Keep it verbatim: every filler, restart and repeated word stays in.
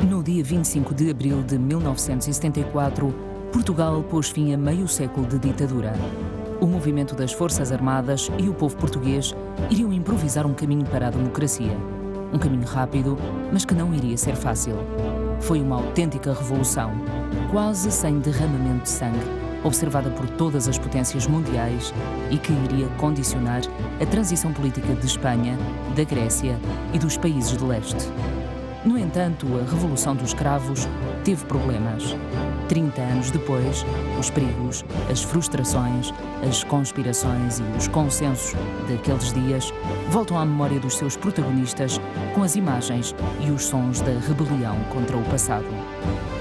No dia vinte e cinco de abril de mil novecentos e setenta e quatro, Portugal pôs fim a meio século de ditadura. O movimento das Forças Armadas e o povo português iriam improvisar um caminho para a democracia. Um caminho rápido, mas que não iria ser fácil. Foi uma autêntica revolução, quase sem derramamento de sangue, observada por todas as potências mundiais e que iria condicionar a transição política de Espanha, da Grécia e dos países de leste. No entanto, a Revolução dos Cravos teve problemas. trinta anos depois, os perigos, as frustrações, as conspirações e os consensos daqueles dias voltam à memória dos seus protagonistas com as imagens e os sons da rebelião contra o passado.